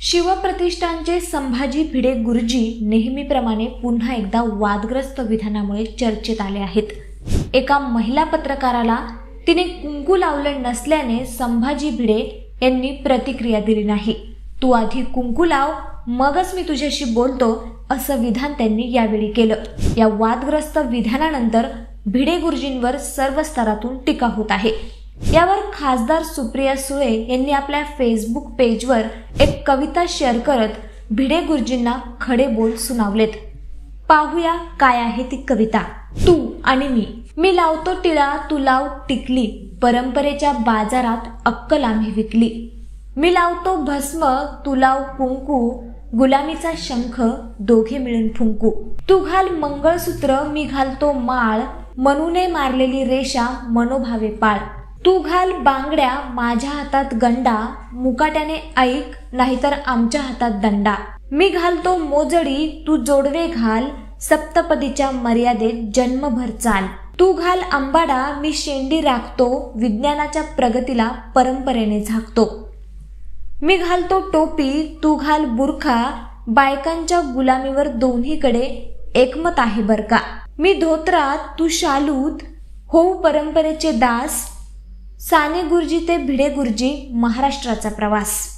शिवप्रतिष्ठानचे संभाजी भिडे गुरुजी नेहमीप्रमाणे पुन्हा एकदा वादग्रस्त विधानामुळे चर्चेत आले आहेत। एका महिला पत्रकाराला तिने कुंकू लावलं नसल्याने संभाजी भिडे यांनी प्रतिक्रिया दिली नाही। तू आधी कुंकू लाव मगच मी तुझ्याशी बोलतो असं विधान त्यांनी यावेळी केलं। या वादग्रस्त विधानानंतर भिडे गुरुजींवर सर्व स्तरातून टीका होत आहे। यावर खासदार सुप्रिया सुळे यांनी आपल्या फेसबुक पेजवर एक कविता शेअर करत भिडे गुरुजींना खडे बोल सुनावलेत। पाहूया काय आहे ती कविता। तू आणि मी लावतो टिळा तू लाव टिकली, परंपरेच्या बाजारात अक्कल आम्ही विकली। मी लावतो भस्म तू लाव कुंकू, गुलामीचा शंख दोघे मिळून फुंकू। तू घाल मंगळसूत्र मी घालतो माळ, मनूने मारलेली रेषा मनोभावे पाळ। तू घाल बांगड्या माझ्या हातात गंडा, मुकाट्याने ऐक नाहीतर आमच्या हातात दंडा। मी घालतो मोजडी तू जोडवे घाल, सप्तपदीच्या मर्यादेत जन्मभर चाल। तू घाल आंबाडा मी शेंडी राखतो, विज्ञानाच्या प्रगतीला परंपरेने झाकतो। मी घालतो टोपी तू घाल बुरखा, बायकांच्या गुलामीवर दोन्हीकडे एकमत आहे बर का। मी धोत्रात तू शालूत, होऊ परंपरेचे दास। साने गुरुजी ते भिडे गुरुजी महाराष्ट्राचा प्रवास।